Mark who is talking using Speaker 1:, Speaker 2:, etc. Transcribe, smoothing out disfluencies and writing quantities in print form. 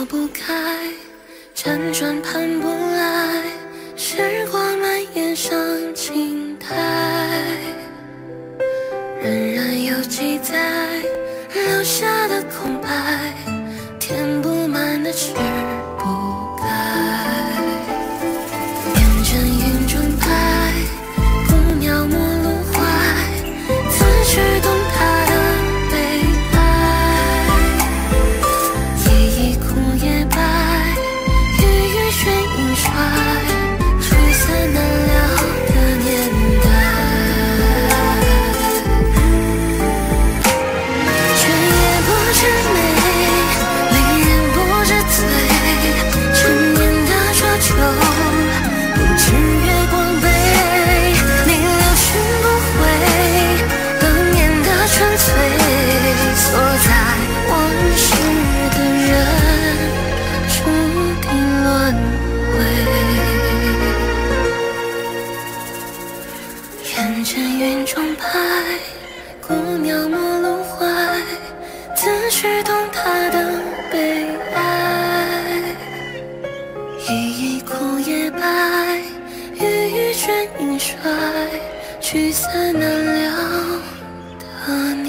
Speaker 1: 不开，辗转盼不来，时光蔓延上青苔，仍然有记载，留下的空白，填不满的吃不开。天真云中拍，孤鸟陌路怀，自去懂他的悲哀。夜已枯叶白，雨雨轩影衰，聚散难了的年代。却也不知美，离人不知醉，陈年的奢求，不知月光杯，你留寻不回，当年的纯粹，锁在往事的人，注定轮回。愿见云中拍，孤鸟陌路怀，自去懂他的悲哀。夜已枯叶白，雨雨卷影衰，聚散难了的